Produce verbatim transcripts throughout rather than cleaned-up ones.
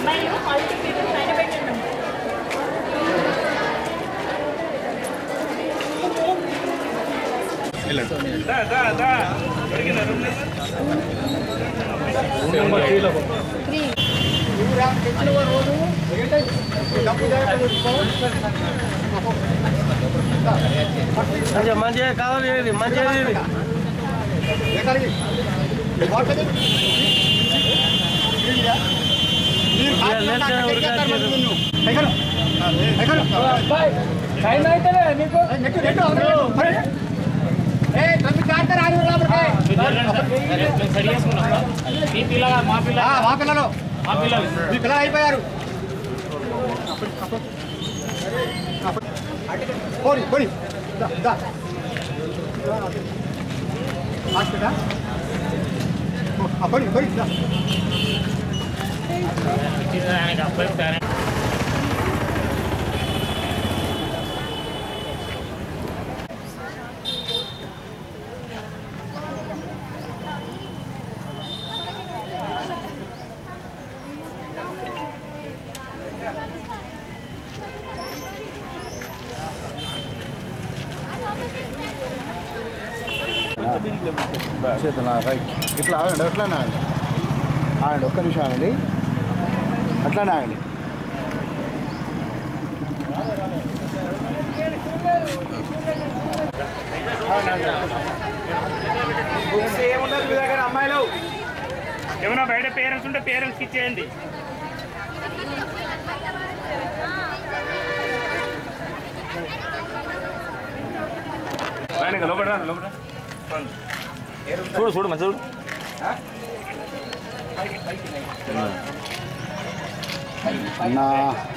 మంచిగా కావాలి మంచిగా మా పిల్లలు మీ పిల్లలు అయిపోయారు పోనీ పోనీ పోనీ పోనీ చేతున్నా రైట్ ఇట్లా ఆగండి అట్లానే ఆగండి ఆగండి ఒక్క నిమిషం ఆగండి అట్లానే ఆగండి ఏముండదు మీ దగ్గర అమ్మాయిలు ఏమన్నా బయట పేరెంట్స్ ఉంటే పేరెంట్స్కి ఇచ్చేయండి లోపల లోపల చూడు చూడు మంచి చూడు అన్నా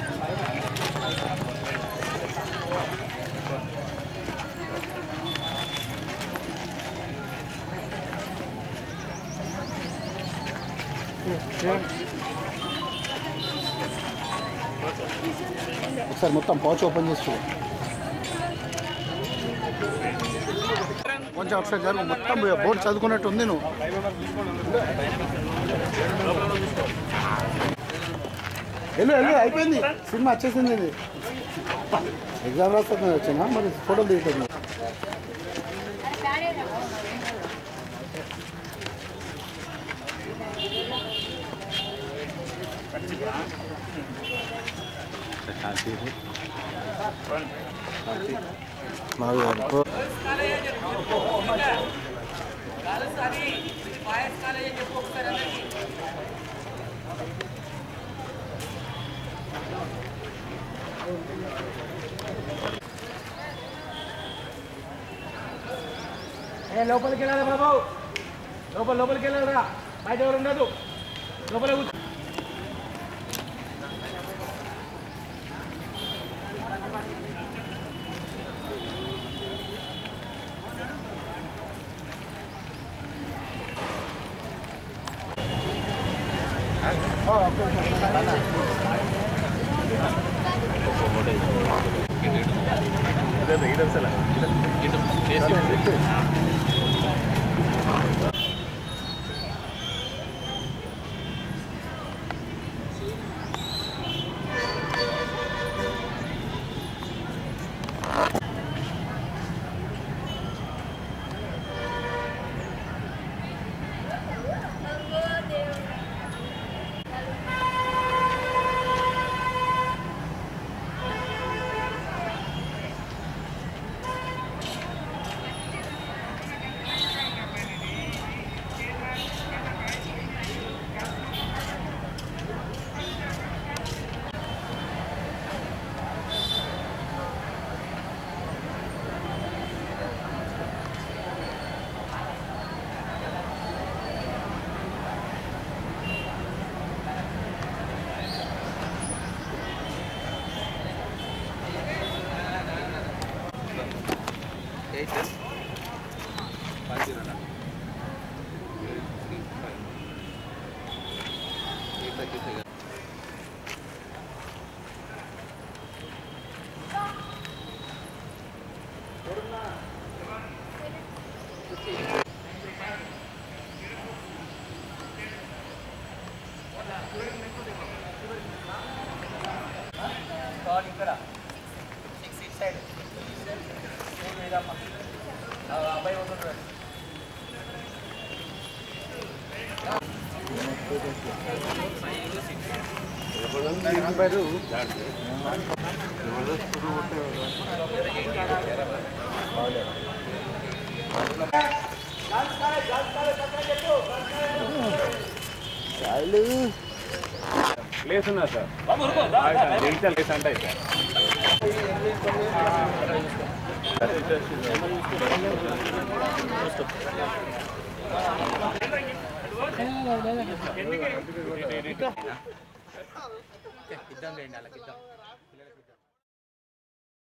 ఒకసారి మొత్తం పౌచ్ ఓపెన్ చేసి చూడు కొంచెం ఒకసారి జరుగు మొత్తం బోర్డు చదువుకున్నట్టు ఉంది నువ్వు వెళ్ళు వెళ్ళు అయిపోయింది సినిమా వచ్చేసింది ఇది ఎగ్జామ్ రాస్తుంది వచ్చినా మరి ఫోటోలు దిగుతుంది లోపలికి వెళ్ళాలి బాబు లోపల లోపలికి వెళ్ళాలిరా బయట ఎవరు ఉండదు లోపల ప్లేస్ ఉన్నా సార్ జగిత్యాల ప్లేస్ అంటే ఇద్దాం రండి వాళ్ళకి ఇద్దాం